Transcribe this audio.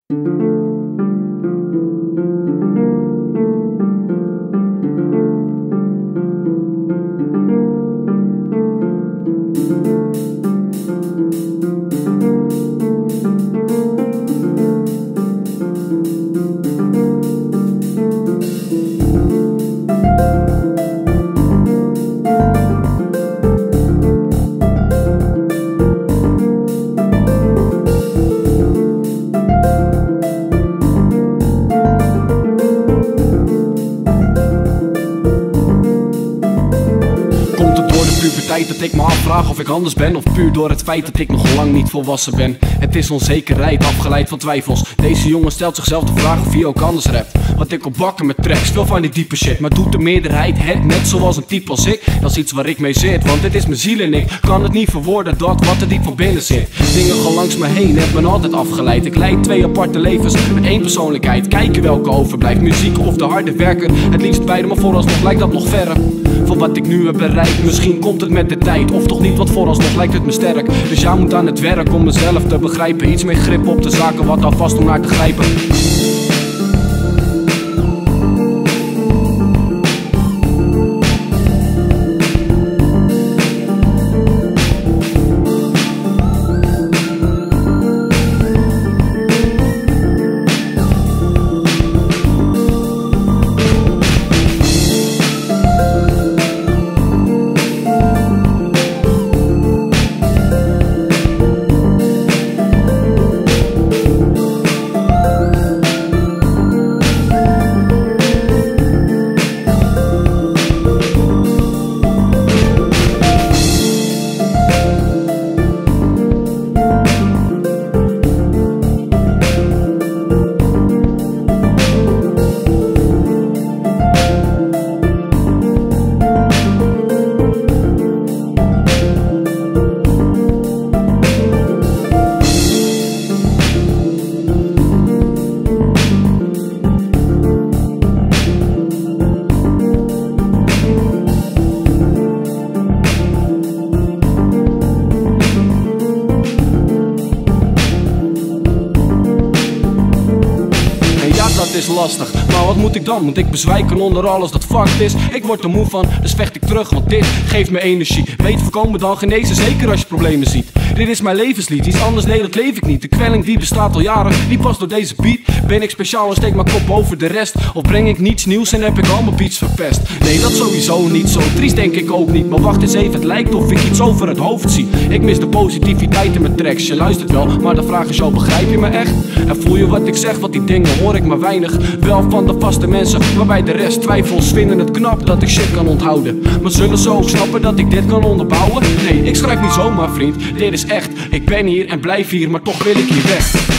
Dat ik me afvraag of ik anders ben, of puur door het feit dat ik nog lang niet volwassen ben. Het is onzekerheid, afgeleid van twijfels. Deze jongen stelt zichzelf de vraag of hij ook anders rapt. Want ik op bakken met tracks, veel van die diepe shit. Maar doet de meerderheid het net zoals een type als ik? Dat is iets waar ik mee zit, want dit is mijn ziel en ik kan het niet verwoorden, dat wat er diep van binnen zit. Dingen gaan langs me heen, heb me altijd afgeleid. Ik leid twee aparte levens met één persoonlijkheid. Kijken welke overblijft, muziek of de harde werken. Het liefst beide, maar vooralsnog lijkt dat nog verre van wat ik nu heb bereikt. Misschien komt het met de tijd, of toch niet, want vooralsnog lijkt het me sterk. Dus jij moet aan het werk om mezelf te begrijpen. Iets meer grip op de zaken, wat alvast om naar te grijpen. Is lastig, maar wat moet ik dan? Moet ik bezwijken onder alles dat fucked is? Ik word er moe van, dus vecht ik terug, want dit geeft me energie. Beter voorkomen dan genezen, zeker als je problemen ziet. Dit is mijn levenslied, iets anders, nee dat leef ik niet. De kwelling die bestaat al jaren, die past door deze beat. Ben ik speciaal en steek mijn kop boven de rest? Of breng ik niets nieuws en heb ik al mijn beats verpest? Nee, dat sowieso niet, zo triest denk ik ook niet. Maar wacht eens even, het lijkt of ik iets over het hoofd zie. Ik mis de positiviteit in mijn tracks, je luistert wel, maar de vraag is jou, begrijp je me echt? En voel je wat ik zeg, want die dingen hoor ik maar weinig. Wel van de vaste mensen, maar bij de rest twijfels vinden het knap dat ik shit kan onthouden. Maar zullen ze ook snappen dat ik dit kan onderbouwen? Nee, ik schrijf niet zomaar vriend, dit is echt. Ik ben hier en blijf hier, maar toch wil ik hier weg.